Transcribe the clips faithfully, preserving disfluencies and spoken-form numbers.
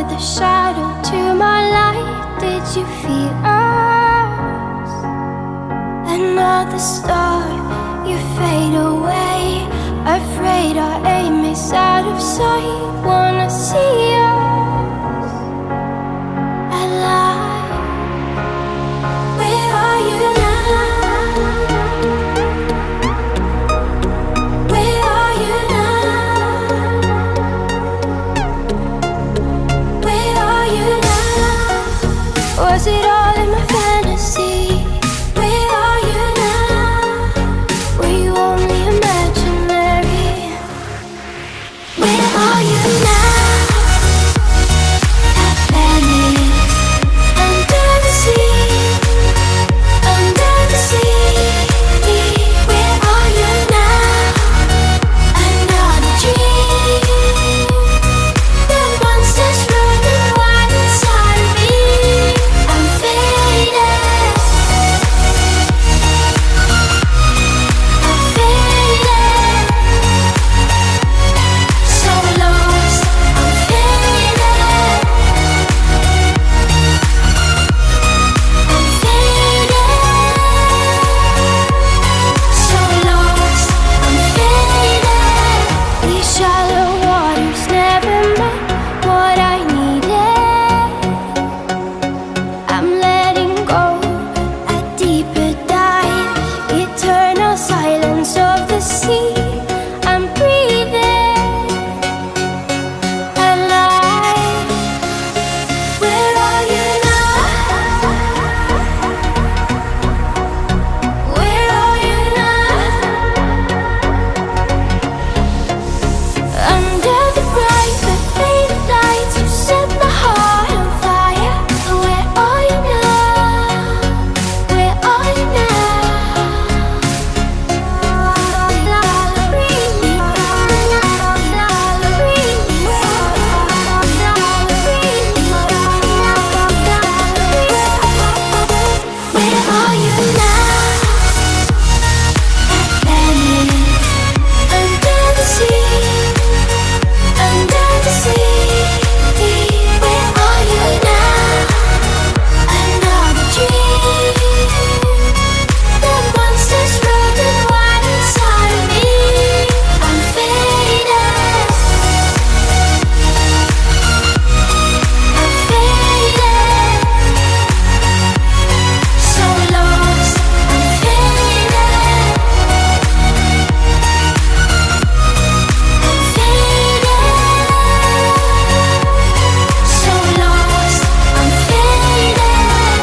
another shadow to my light. Did you feel us? Another star, you fade away. Afraid our aim is out of sight. Wanna see us alive. Where are you now? Where are you now? Where are you now? Was it all in my fantasy? Where are you now? Were you only imaginary? Where are you now? Atlantis, under the sea, under the sea. Where are you now? Another dream. The monsters running wild inside of me. I'm faded. I'm faded. So lost. I'm faded. I'm faded. So lost. I'm faded. These shallow waters never met what I needed. I'm letting go a deeper dive. Eternal silence of the sea. I'm breathing alive. Where are you now? Where are you now? Under the bright but faded lights, you set my heart on fire. Where are you now? Where are you Where are you now? Atlantis, under the sea, under the sea. Where are you now? Another dream. The monsters running wild inside of me. I'm faded. I'm faded. So lost. I'm faded. I'm faded. So lost. I'm faded.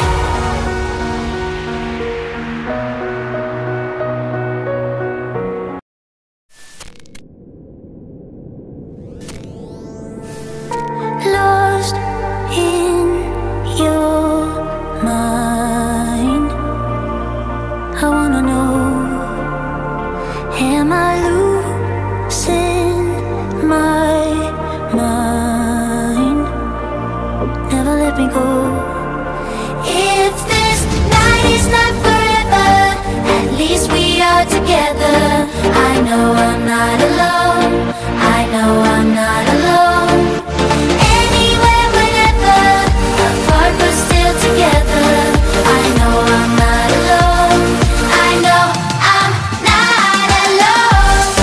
Lost in your mind. I wanna know, am I losing my mind? Never let me go. If this night is not forever, at least we are together. I know I'm not alone. I know I'm not alone. Anywhere, whenever, apart but still together. I know I'm not alone. I know I'm not alone.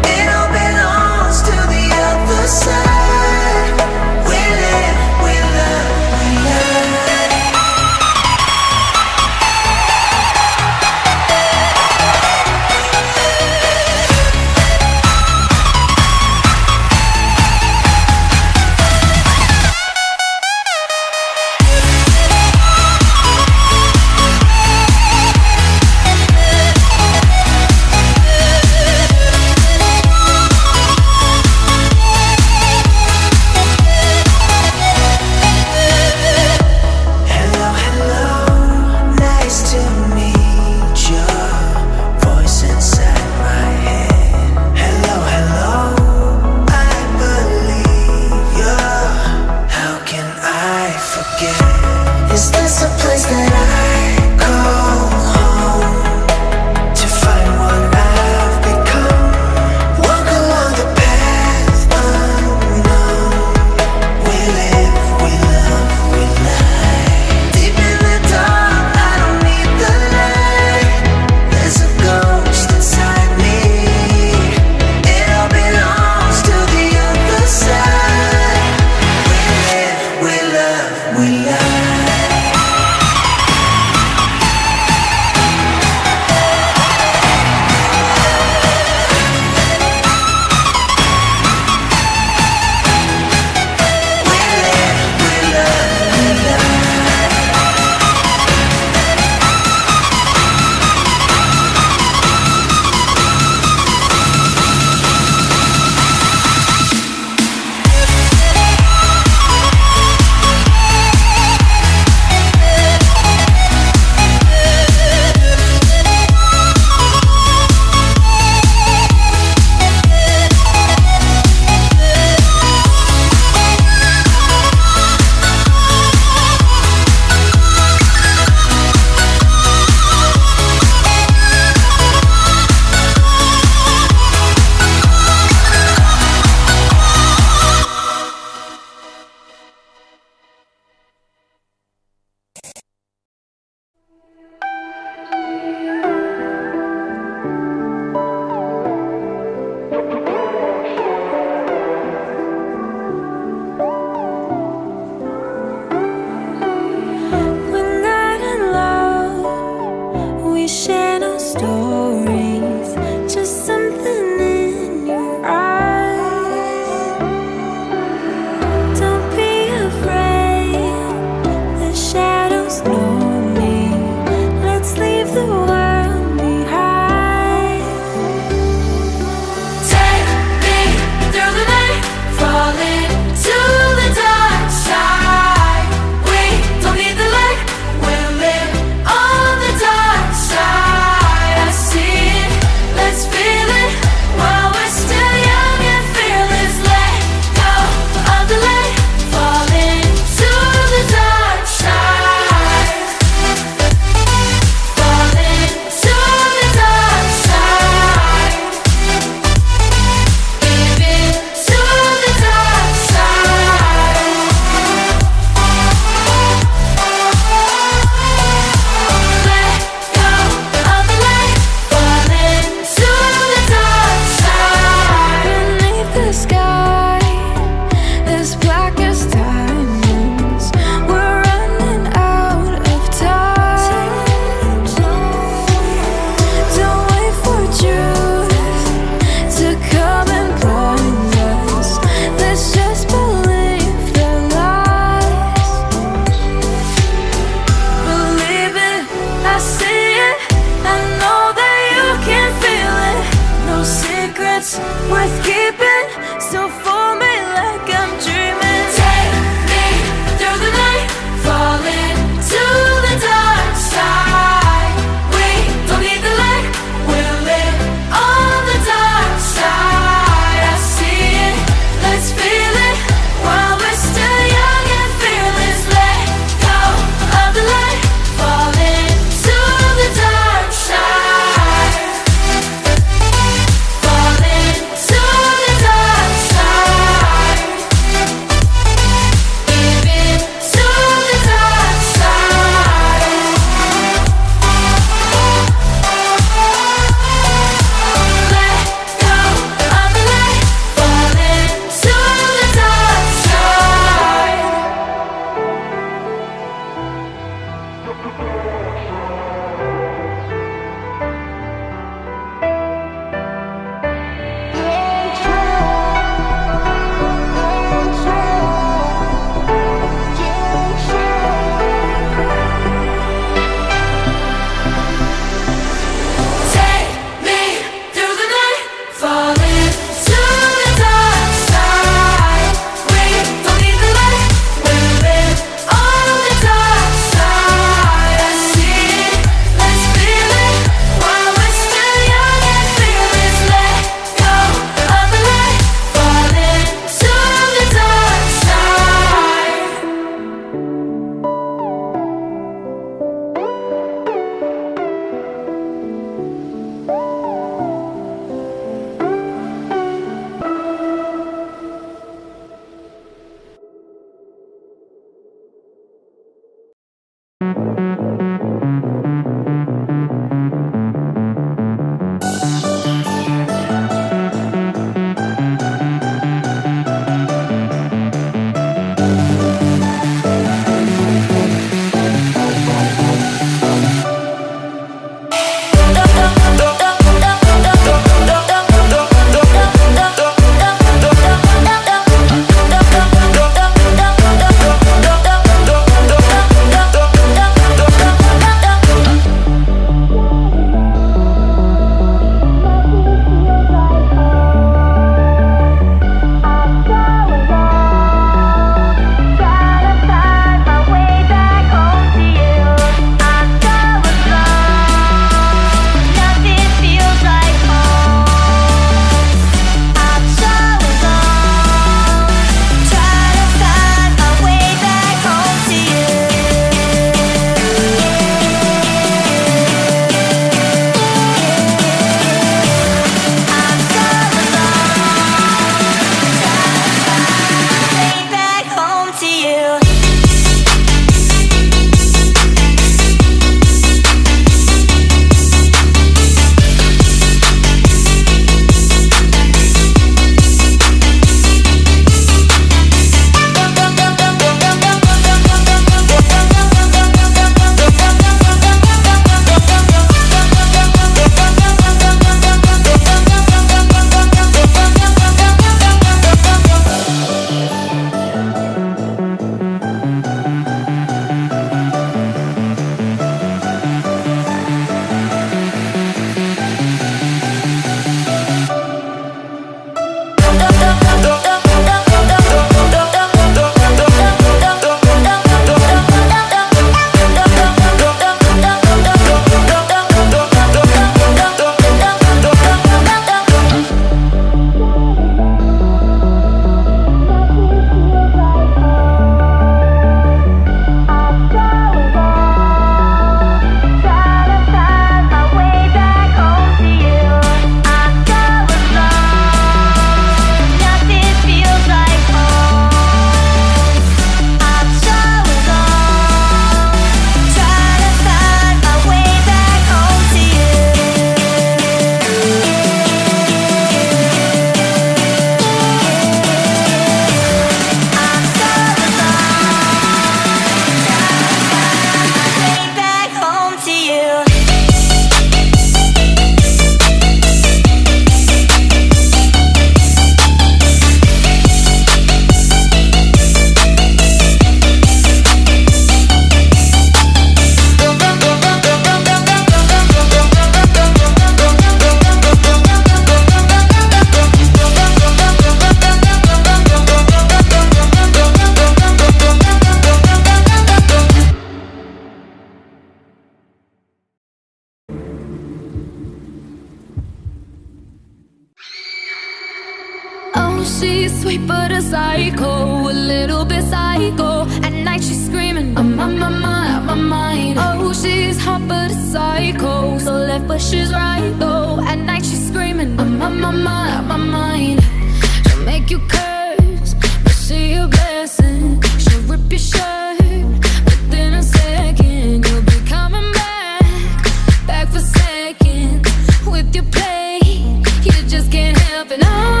she's sweet but a psycho, a little bit psycho. At night she's screaming, I'm on my mind, my mind. Oh, she's hot but a psycho, so left but she's right though. At night she's screaming, I'm on my mind, my mind. She'll make you curse, but she a blessing. She'll rip your shirt within a second. You'll be coming back, back for seconds with your play. You just can't help it. No,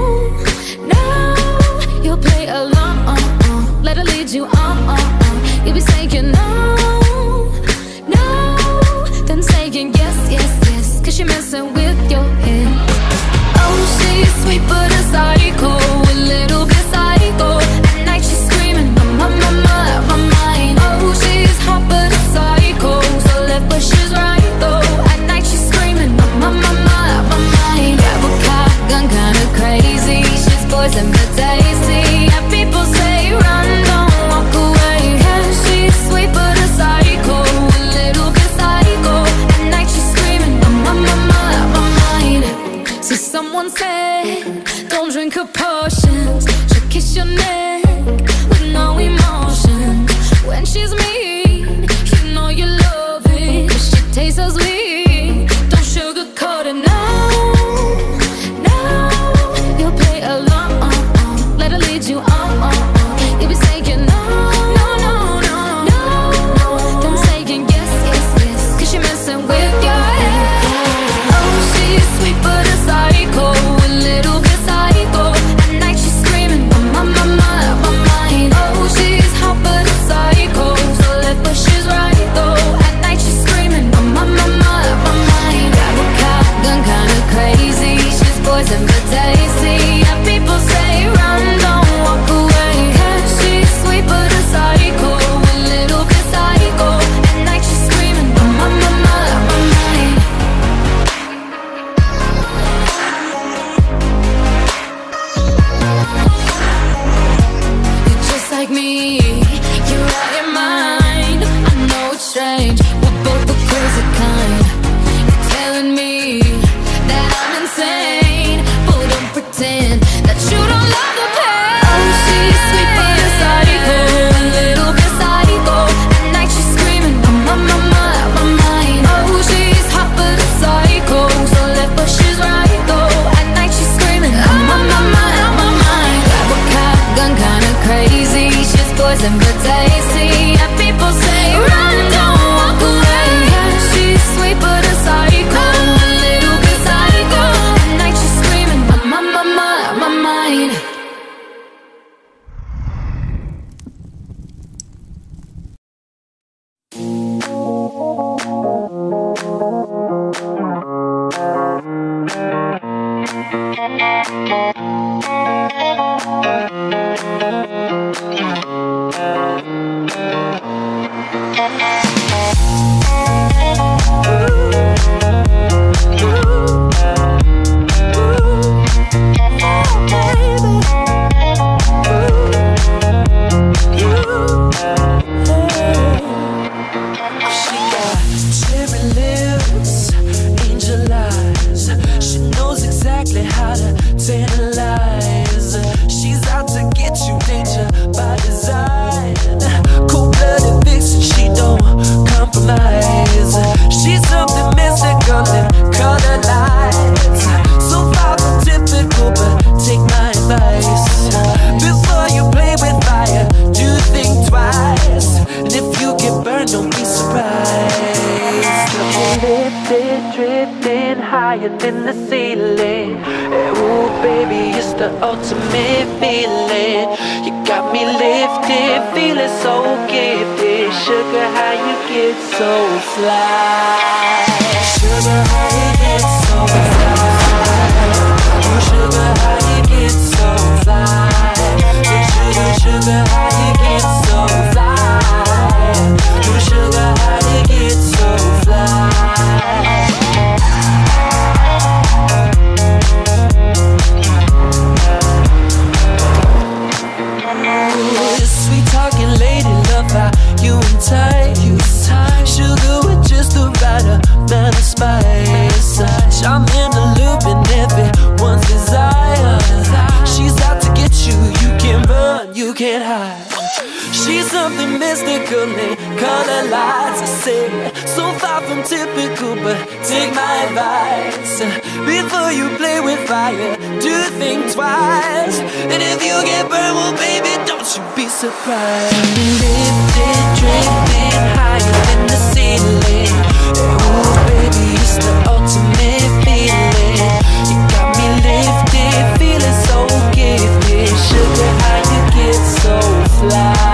no, you'll play along. Let her lead you on. You'll be saying no, no, then saying yes, yes, yes, cause you're messing with your head. Oh, she's sweet but a psycho, a little bit psycho. At night she's screaming, I'm on my mind, my mind. Oh, she's hot but a psycho, so left but she's right though. At night she's screaming, I'm on my mind, my mind. Grab a car, gun kinda crazy. She's poison but tasty. And people say run, don't walk away. Yeah, she's sweet but a psycho, a little bit psycho. At night she's screaming, I'm on my mind, my mind. See, someone said, don't drink her potions. She'll kiss your neck with no emotion. When she's mean, you know you love it, cause she tastes so sweet. Don't sugarcoat it, no, no. You'll play along, let her lead you on. You'll be saying no, no, no, no, no. Then saying yes, yes, yes, cause you're messing with your head. Oh, she's sweet but a psycho, a little bit psycho. At night she's screaming, I'm on my mind, my mind. Oh, she's hot but a psycho, so left but she's right though. At night she's screaming, I'm on my mind, my mind. Grab a car, gun kinda crazy. She's poison but tasty. And people say run, don't walk away. Yeah, she's sweet but a psycho, a little bit psycho. At night she's screaming, I'm on my mind, my mind. You're just like me, you're out your mind. I know it's strange, we're both the crazy kind. You're telling me that I'm insane, but don't pretend that you don't love the pain. Oh, she's sweet but a psycho, a little bit psycho. At night she's screaming, I'm on my mind, my mind. Oh, she's hot but a psycho, so left but she's right though. At night she's screaming, I'm on my mind, my mind. Grab a car, gun kinda crazy. She's poison but tasty. And people say run, don't walk away. Yeah, she's sweet but a psycho, a little bit psycho. At night she's screaming, I'm on my mind, my mind. In the ceiling, yeah, ooh baby, it's the ultimate feeling. You got me lifted, feeling so gifted. Sugar, how you get so fly? Sugar, how you get so fly? Oh, sugar, how you get so fly? Sugar, sugar, how you get so fly? Oh, sugar, how you get so fly? Sweet talking lady, love how you and tight. Sugar with just the right amount of spice. Charm in the loop and everyone's desire. She's something mystical in color lights. I say, so far from typical, but take my advice. Before you play with fire, do think twice. And if you get burned, well baby, don't you be surprised. Lifted, drifting higher than the ceiling. Ooh baby, it's the ultimate feeling. You got me lifted, feeling so gifted. Sugar, how you get so fly?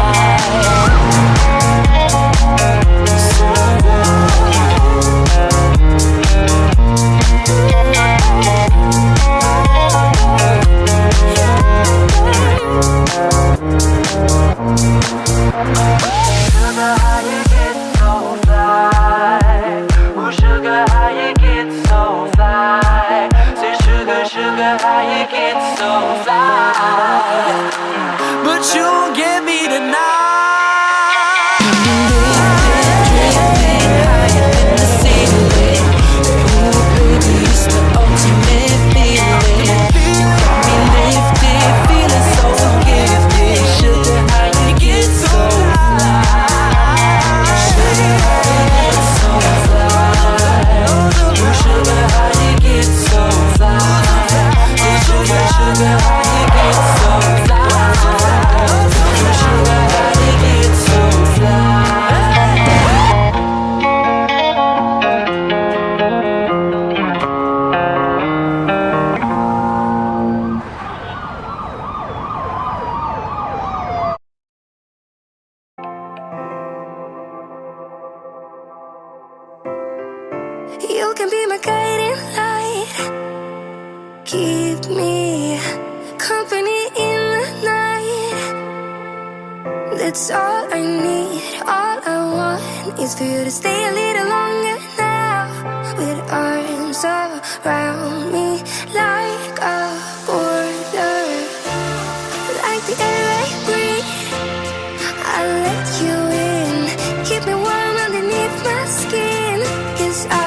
You can be my guiding light, keep me company in the night. That's all I need, all I want is for you to stay a little longer now. With arms around me like a border, like the air I breathe, I'll let you in. Keep me warm underneath my skin, 'cause I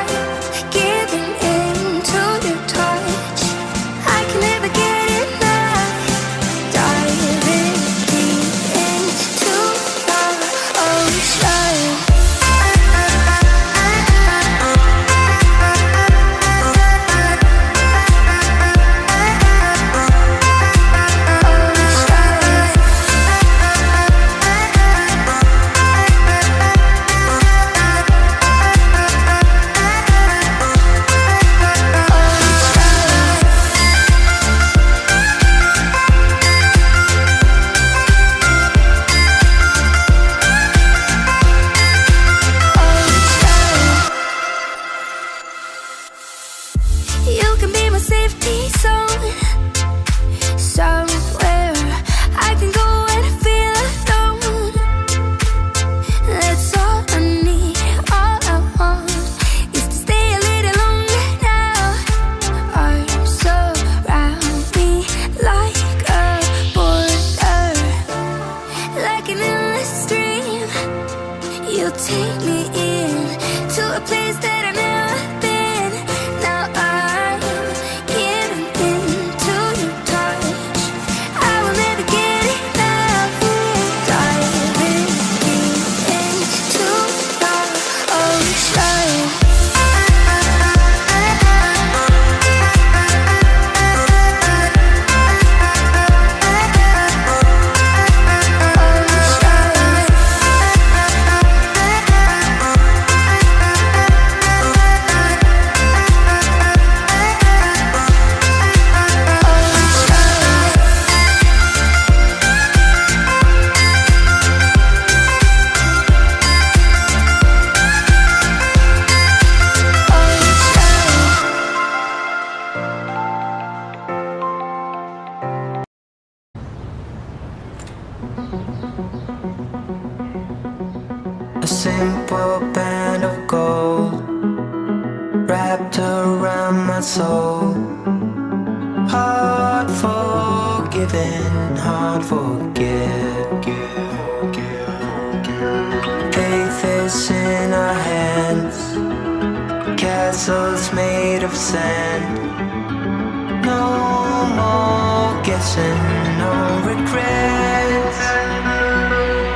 take me in to a place that I've never been. Now I'm giving in to your touch. I will never get enough. Diving deep into the ocean. A simple band of gold wrapped around my soul. Hard forgiven, hard forget. Faith is in our hands, castles made of sand. No more guessing, no regrets.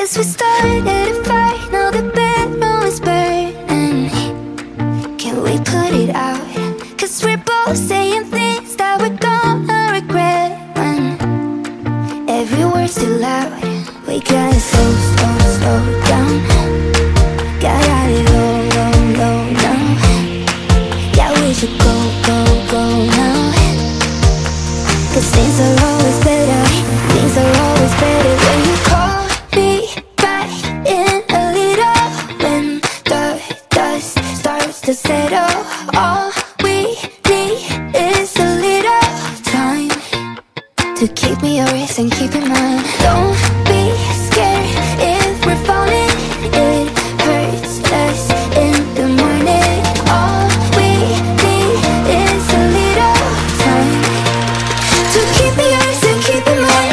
'cause we started a fight, now the bedroom is burning. Can we put it out? 'Cause we're both saying things that we're gonna regret when every word's too loud. We gotta slow, slow, slow down. Gotta let it low, low, low now. Yeah, we should go, go, go now. 'Cause things are always better, things are always better when you call me back in a little. When the dust starts to settle, all we need is a little time to keep me yours and keep in mind. Don't be scared if we're falling, it hurts less in the morning. All we need is a little time to keep me yours and keep in mind.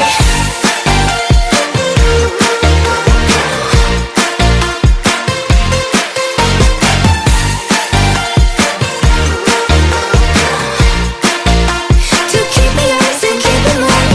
To keep me yours and keep in mind.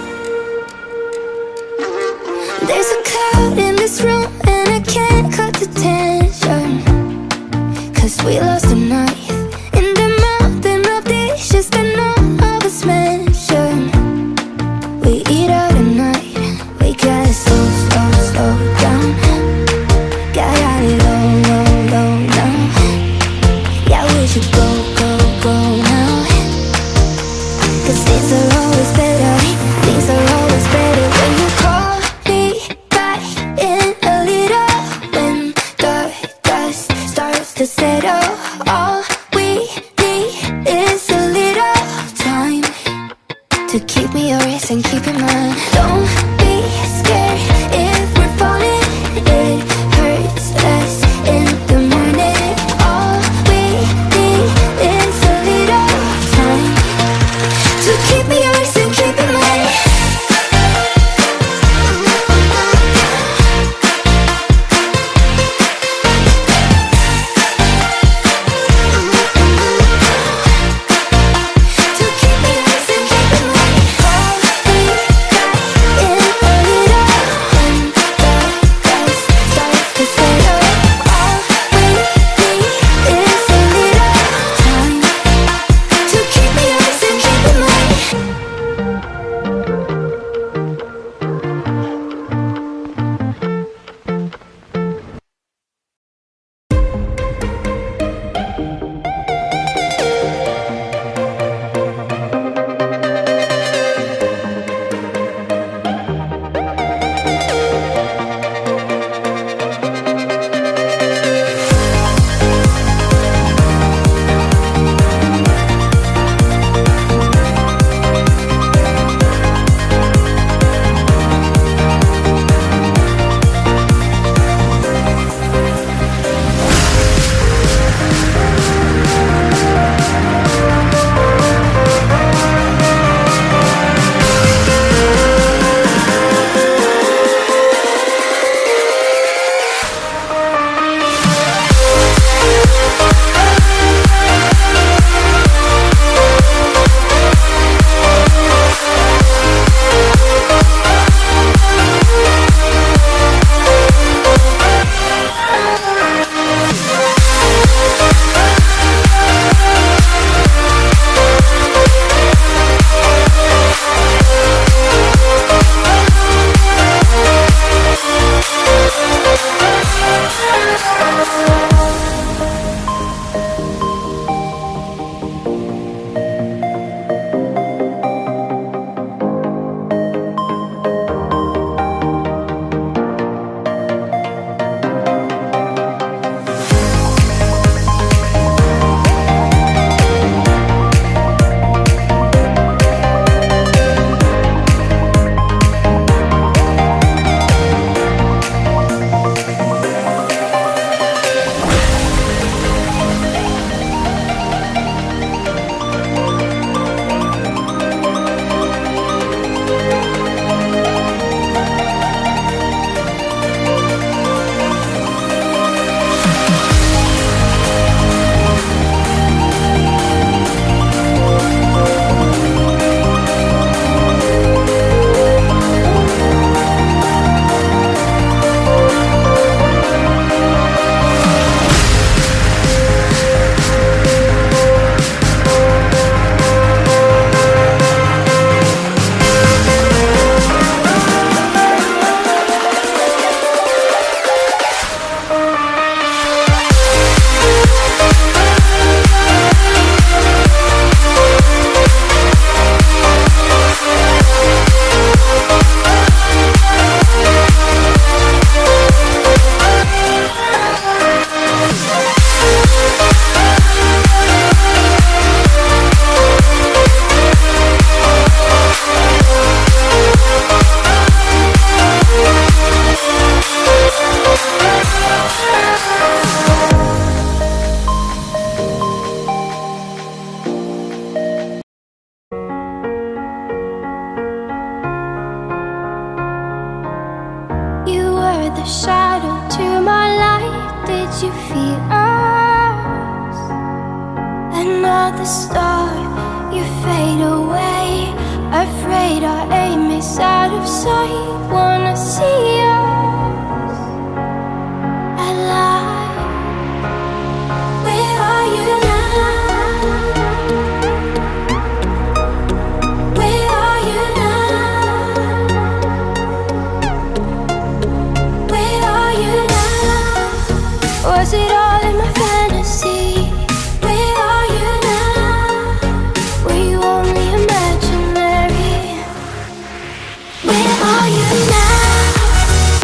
There's a cloud in this room and I can't cut the tension, 'cause we lost the night in the mountain of dishes that none of us mentioned. We eat out at night, we gotta slow, slow, slow down. Gotta let it low, low, low now. Yeah, we should go, go, go now. 'Cause things are always better, things are always better when you call me back in a little. When the dust starts to settle, all we need is a little time to keep me yours and keep in mind. Don't be scared if we're falling, it hurts less in the morning. All we need is a little time to keep me yours and keep in mind. To keep me yours and keep in mind. Call me back another shadow to my light. Did you feel us? Another star, you fade away. Afraid our aim is out of sight. Wanna see us alive. Where are you now? Where are you now? Where are you now? Was it all in my fantasy? Where are you now? Were you only imaginary? Where are you now?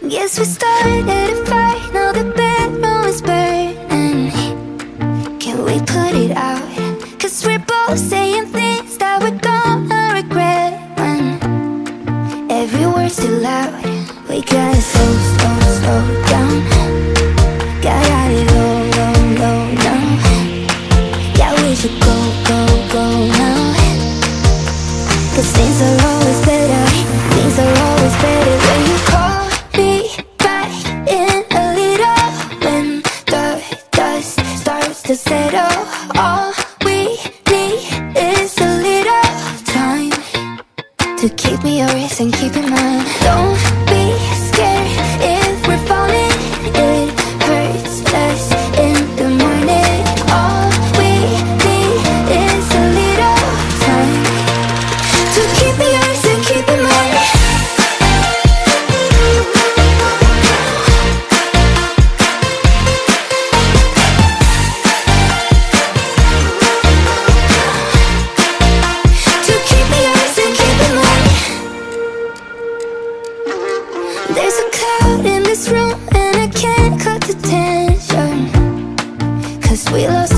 Guess we started a fight, now the bedroom is burning. Can we put it out? Cause we're both saying things that we're gonna regret when every word's too loud. We gotta slow, slow, slow down. Got it low, low, low now. Yeah, we should go, go, go now. Cause things are always better, things are always better when you call me back in a little. When the dust starts to settle, all we need is a little time to keep me yours and keep in mind. Don't be scared if we're falling, it hurts less in the morning. All we need is a little time to keep me yours and keep in mind. To keep me yours and keep in mind. There's a cloud in this room and I can't cut the tension, cause we lost